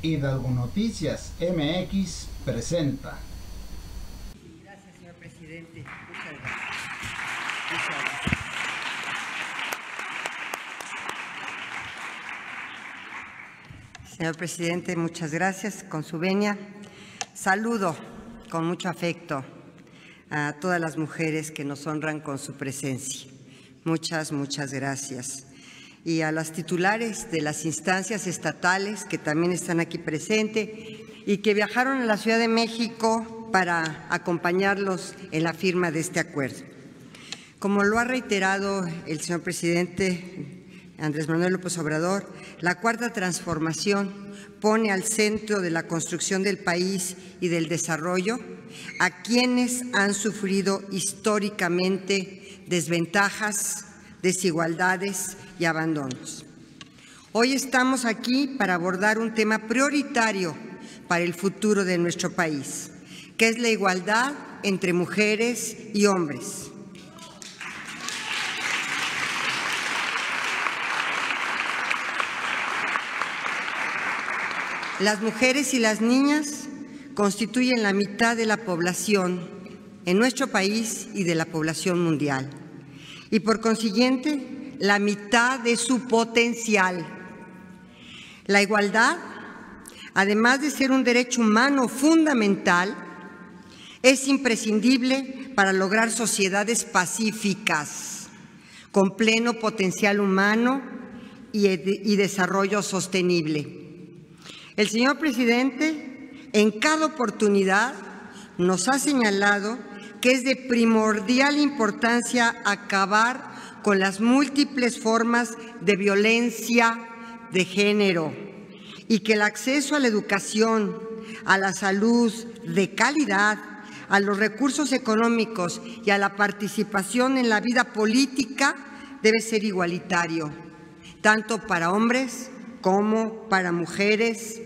Hidalgo Noticias MX presenta. Gracias, señor presidente. Muchas gracias. Muchas gracias. Señor presidente, muchas gracias. Con su venia, saludo con mucho afecto a todas las mujeres que nos honran con su presencia. Muchas gracias. Y a las titulares de las instancias estatales que también están aquí presentes y que viajaron a la Ciudad de México para acompañarlos en la firma de este acuerdo. Como lo ha reiterado el señor presidente Andrés Manuel López Obrador, la Cuarta Transformación pone al centro de la construcción del país y del desarrollo a quienes han sufrido históricamente desventajas, desigualdades y abandonos. Hoy estamos aquí para abordar un tema prioritario para el futuro de nuestro país, que es la igualdad entre mujeres y hombres. Las mujeres y las niñas constituyen la mitad de la población en nuestro país y de la población mundial, y por consiguiente, la mitad de su potencial. La igualdad, además de ser un derecho humano fundamental, es imprescindible para lograr sociedades pacíficas, con pleno potencial humano y desarrollo sostenible. El señor presidente, en cada oportunidad, nos ha señalado que es de primordial importancia acabar con las múltiples formas de violencia de género y que el acceso a la educación, a la salud de calidad, a los recursos económicos y a la participación en la vida política debe ser igualitario, tanto para hombres como para mujeres.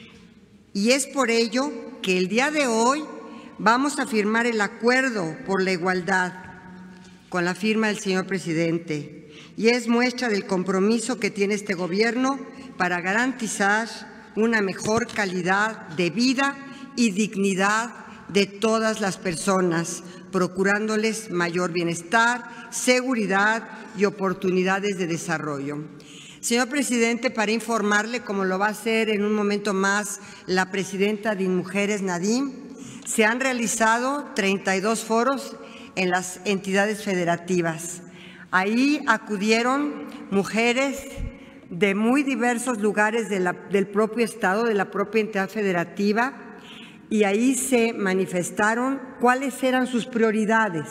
Y es por ello que el día de hoy vamos a firmar el acuerdo por la igualdad con la firma del señor presidente, y es muestra del compromiso que tiene este gobierno para garantizar una mejor calidad de vida y dignidad de todas las personas, procurándoles mayor bienestar, seguridad y oportunidades de desarrollo. Señor presidente, para informarle, como lo va a hacer en un momento más la presidenta de InMujeres, Nadim, se han realizado 32 foros en las entidades federativas. Ahí acudieron mujeres de muy diversos lugares del propio estado, de la propia entidad federativa, y ahí se manifestaron cuáles eran sus prioridades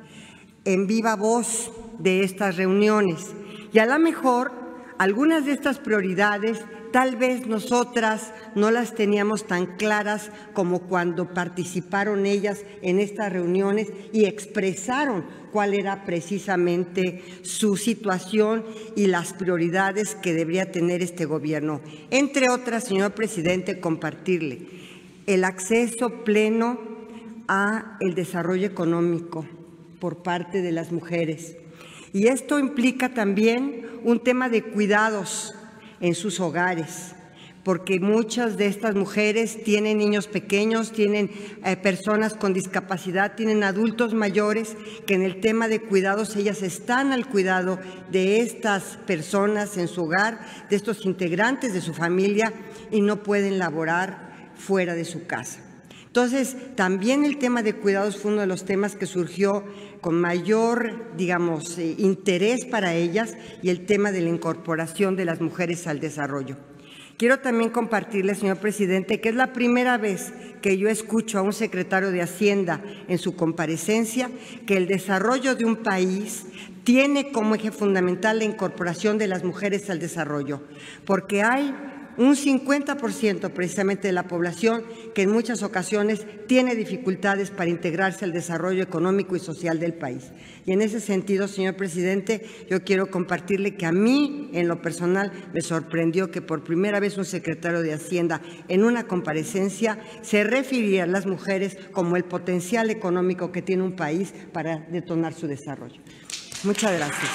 en viva voz de estas reuniones. Y a lo mejor algunas de estas prioridades tal vez nosotras no las teníamos tan claras como cuando participaron ellas en estas reuniones y expresaron cuál era precisamente su situación y las prioridades que debería tener este gobierno. Entre otras, señor presidente, compartirle el acceso pleno a el desarrollo económico por parte de las mujeres. Y esto implica también un tema de cuidados en sus hogares, porque muchas de estas mujeres tienen niños pequeños, tienen personas con discapacidad, tienen adultos mayores, que en el tema de cuidados ellas están al cuidado de estas personas en su hogar, de estos integrantes de su familia, y no pueden laborar fuera de su casa. Entonces, también el tema de cuidados fue uno de los temas que surgió con mayor, interés para ellas, y el tema de la incorporación de las mujeres al desarrollo. Quiero también compartirle, señor presidente, que es la primera vez que yo escucho a un secretario de Hacienda en su comparecencia que el desarrollo de un país tiene como eje fundamental la incorporación de las mujeres al desarrollo, porque hay un 50% precisamente de la población que en muchas ocasiones tiene dificultades para integrarse al desarrollo económico y social del país. Y en ese sentido, señor presidente, yo quiero compartirle que a mí, en lo personal, me sorprendió que por primera vez un secretario de Hacienda en una comparecencia se refiriera a las mujeres como el potencial económico que tiene un país para detonar su desarrollo. Muchas gracias.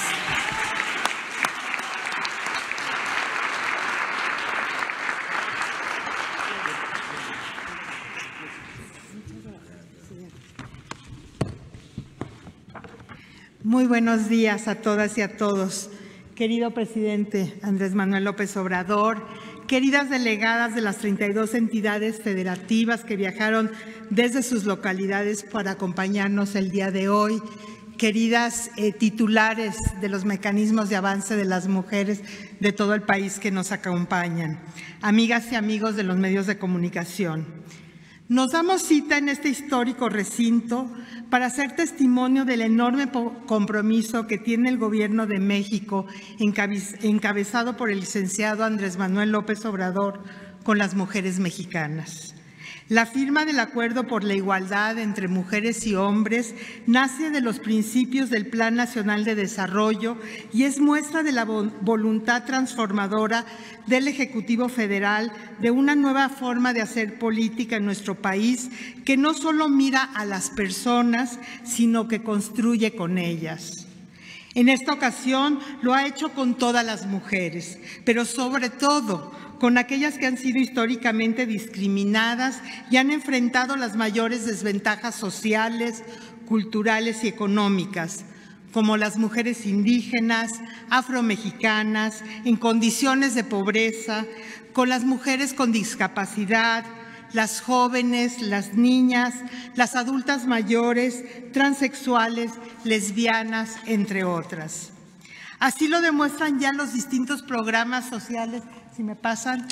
Muy buenos días a todas y a todos. Querido presidente Andrés Manuel López Obrador, queridas delegadas de las 32 entidades federativas que viajaron desde sus localidades para acompañarnos el día de hoy, queridas titulares de los mecanismos de avance de las mujeres de todo el país que nos acompañan, amigas y amigos de los medios de comunicación. Nos damos cita en este histórico recinto para hacer testimonio del enorme compromiso que tiene el Gobierno de México, encabezado por el licenciado Andrés Manuel López Obrador, con las mujeres mexicanas. La firma del Acuerdo por la Igualdad entre Mujeres y Hombres nace de los principios del Plan Nacional de Desarrollo y es muestra de la voluntad transformadora del Ejecutivo Federal de una nueva forma de hacer política en nuestro país que no solo mira a las personas, sino que construye con ellas. En esta ocasión lo ha hecho con todas las mujeres, pero sobre todo con aquellas que han sido históricamente discriminadas y han enfrentado las mayores desventajas sociales, culturales y económicas, como las mujeres indígenas, afromexicanas, en condiciones de pobreza, con las mujeres con discapacidad, las jóvenes, las niñas, las adultas mayores, transexuales, lesbianas, entre otras. Así lo demuestran ya los distintos programas sociales, si me pasan,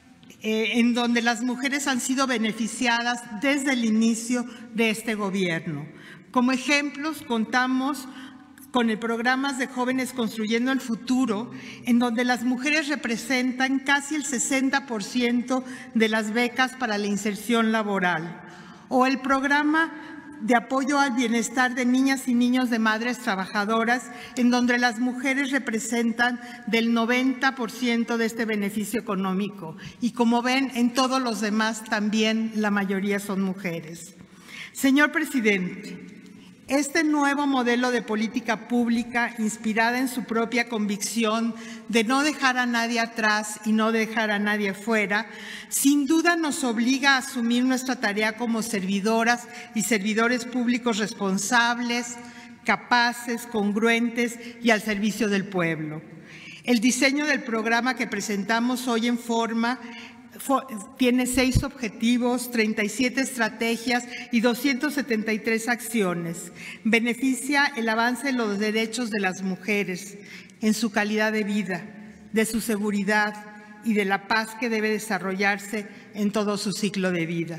en donde las mujeres han sido beneficiadas desde el inicio de este gobierno. Como ejemplos, contamos con el programa de Jóvenes Construyendo el Futuro, en donde las mujeres representan casi el 60% de las becas para la inserción laboral, o el programa de apoyo al bienestar de niñas y niños de madres trabajadoras, en donde las mujeres representan del 90% de este beneficio económico. Y como ven, en todos los demás también la mayoría son mujeres. Señor presidente, este nuevo modelo de política pública, inspirada en su propia convicción de no dejar a nadie atrás y no dejar a nadie fuera, sin duda nos obliga a asumir nuestra tarea como servidoras y servidores públicos responsables, capaces, congruentes y al servicio del pueblo. El diseño del programa que presentamos hoy en forma tiene 6 objetivos, 37 estrategias y 273 acciones. Beneficia el avance de los derechos de las mujeres en su calidad de vida, de su seguridad y de la paz que debe desarrollarse en todo su ciclo de vida.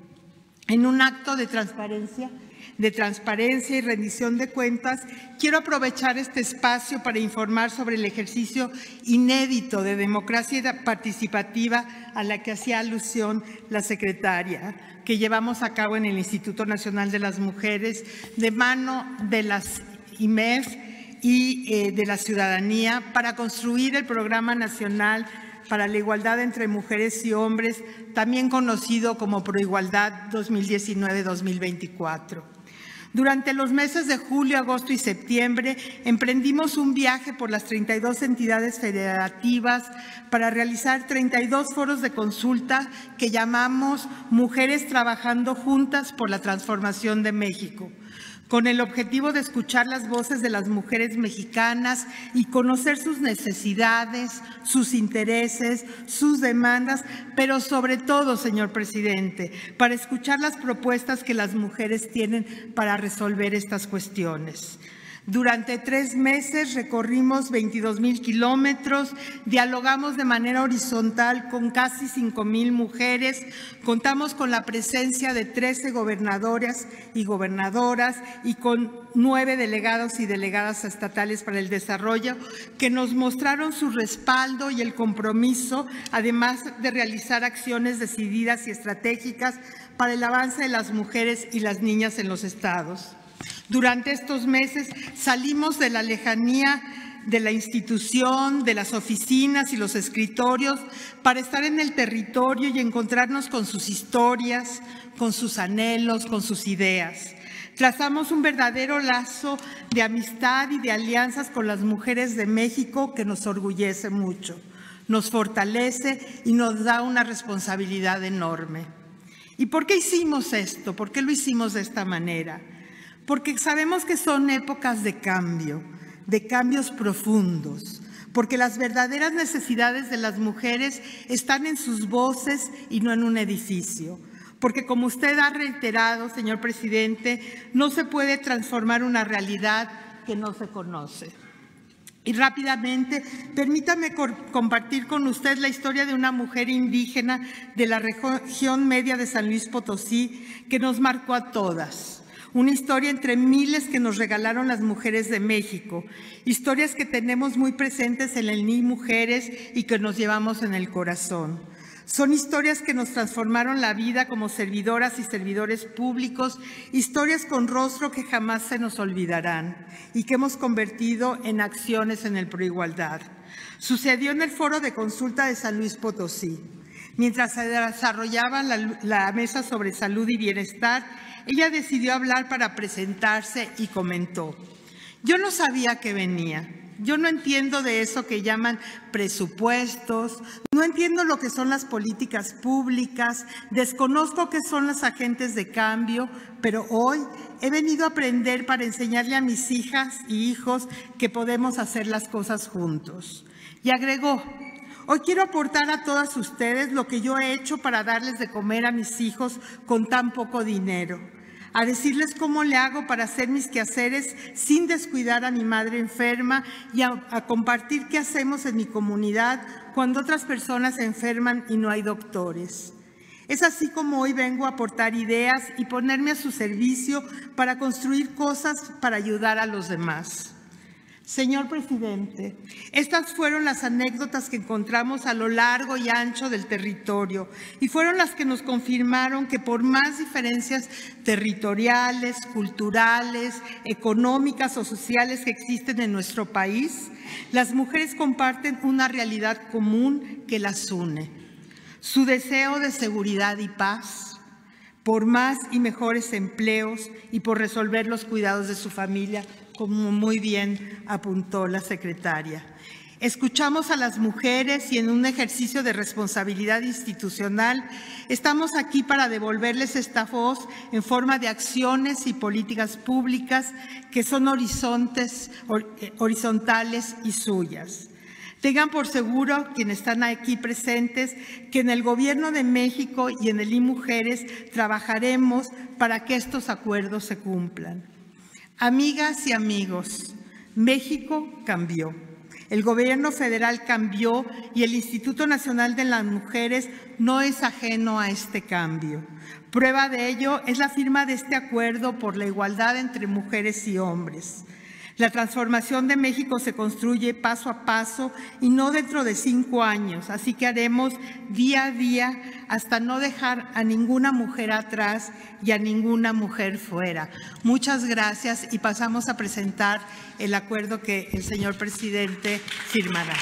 En un acto de transparencia y rendición de cuentas, quiero aprovechar este espacio para informar sobre el ejercicio inédito de democracia participativa a la que hacía alusión la secretaria, que llevamos a cabo en el Instituto Nacional de las Mujeres, de mano de las IMEF y de la ciudadanía, para construir el Programa Nacional para la Igualdad entre Mujeres y Hombres, también conocido como Proigualdad 2019-2024. Durante los meses de julio, agosto y septiembre, emprendimos un viaje por las 32 entidades federativas para realizar 32 foros de consulta que llamamos Mujeres Trabajando Juntas por la Transformación de México, con el objetivo de escuchar las voces de las mujeres mexicanas y conocer sus necesidades, sus intereses, sus demandas, pero sobre todo, señor presidente, para escuchar las propuestas que las mujeres tienen para resolver estas cuestiones. Durante 3 meses recorrimos 22,000 kilómetros, dialogamos de manera horizontal con casi 5,000 mujeres, contamos con la presencia de 13 gobernadoras y gobernadoras y con 9 delegados y delegadas estatales para el desarrollo que nos mostraron su respaldo y el compromiso, además de realizar acciones decididas y estratégicas para el avance de las mujeres y las niñas en los estados. Durante estos meses salimos de la lejanía de la institución, de las oficinas y los escritorios para estar en el territorio y encontrarnos con sus historias, con sus anhelos, con sus ideas. Trazamos un verdadero lazo de amistad y de alianzas con las mujeres de México que nos orgullece mucho, nos fortalece y nos da una responsabilidad enorme. ¿Y por qué hicimos esto? ¿Por qué lo hicimos de esta manera? porque sabemos que son épocas de cambio, de cambios profundos, porque las verdaderas necesidades de las mujeres están en sus voces y no en un edificio. Porque como usted ha reiterado, señor presidente, no se puede transformar una realidad que no se conoce. Y rápidamente, permítame compartir con usted la historia de una mujer indígena de la región media de San Luis Potosí que nos marcó a todas. Una historia entre miles que nos regalaron las mujeres de México. Historias que tenemos muy presentes en el NII Mujeres y que nos llevamos en el corazón. Son historias que nos transformaron la vida como servidoras y servidores públicos, historias con rostro que jamás se nos olvidarán y que hemos convertido en acciones en el Proigualdad. Sucedió en el Foro de Consulta de San Luis Potosí. Mientras se desarrollaba la mesa sobre salud y bienestar, ella decidió hablar para presentarse y comentó: yo no sabía que venía. Yo no entiendo de eso que llaman presupuestos, no entiendo lo que son las políticas públicas, desconozco qué son los agentes de cambio, pero hoy he venido a aprender para enseñarle a mis hijas y hijos que podemos hacer las cosas juntos. Y agregó: hoy quiero aportar a todas ustedes lo que yo he hecho para darles de comer a mis hijos con tan poco dinero. A decirles cómo le hago para hacer mis quehaceres sin descuidar a mi madre enferma y a compartir qué hacemos en mi comunidad cuando otras personas se enferman y no hay doctores. Es así como hoy vengo a aportar ideas y ponerme a su servicio para construir cosas para ayudar a los demás. Señor presidente, estas fueron las anécdotas que encontramos a lo largo y ancho del territorio y fueron las que nos confirmaron que por más diferencias territoriales, culturales, económicas o sociales que existen en nuestro país, las mujeres comparten una realidad común que las une: su deseo de seguridad y paz, por más y mejores empleos y por resolver los cuidados de su familia, como muy bien apuntó la secretaria. Escuchamos a las mujeres y en un ejercicio de responsabilidad institucional estamos aquí para devolverles esta voz en forma de acciones y políticas públicas que son horizontales y suyas. Tengan por seguro, quienes están aquí presentes, que en el Gobierno de México y en el NII Mujeres trabajaremos para que estos acuerdos se cumplan. Amigas y amigos, México cambió. El Gobierno federal cambió y el Instituto Nacional de las Mujeres no es ajeno a este cambio. Prueba de ello es la firma de este acuerdo por la igualdad entre mujeres y hombres. La transformación de México se construye paso a paso y no dentro de 5 años, así que haremos día a día hasta no dejar a ninguna mujer atrás y a ninguna mujer fuera. Muchas gracias y pasamos a presentar el acuerdo que el señor presidente firmará.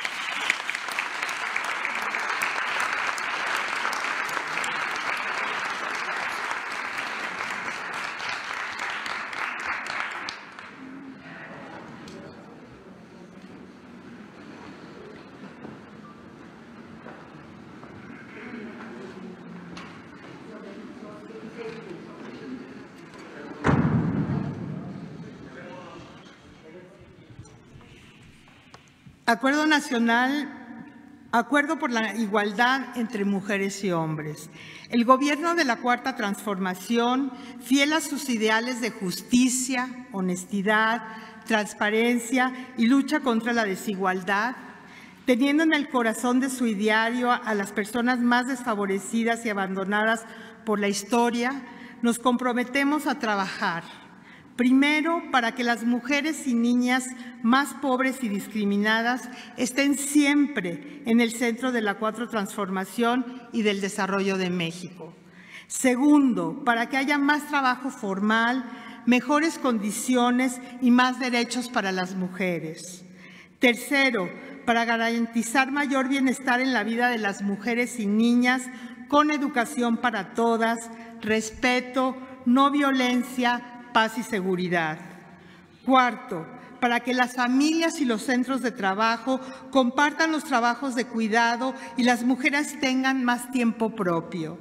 Acuerdo Nacional, Acuerdo por la Igualdad entre Mujeres y Hombres. El Gobierno de la Cuarta Transformación, fiel a sus ideales de justicia, honestidad, transparencia y lucha contra la desigualdad, teniendo en el corazón de su ideario a las personas más desfavorecidas y abandonadas por la historia, nos comprometemos a trabajar. Primero, para que las mujeres y niñas más pobres y discriminadas estén siempre en el centro de la Cuarta Transformación y del desarrollo de México. Segundo, para que haya más trabajo formal, mejores condiciones y más derechos para las mujeres. Tercero, para garantizar mayor bienestar en la vida de las mujeres y niñas con educación para todas, respeto, no violencia, paz y seguridad. Cuarto, para que las familias y los centros de trabajo compartan los trabajos de cuidado y las mujeres tengan más tiempo propio.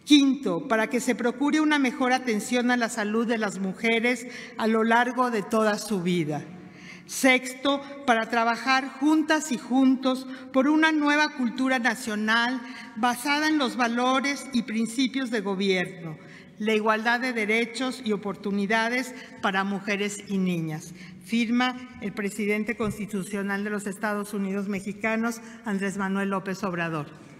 Quinto, para que se procure una mejor atención a la salud de las mujeres a lo largo de toda su vida. Sexto, para trabajar juntas y juntos por una nueva cultura nacional basada en los valores y principios de gobierno, la igualdad de derechos y oportunidades para mujeres y niñas. Firma el presidente constitucional de los Estados Unidos mexicanos, Andrés Manuel López Obrador.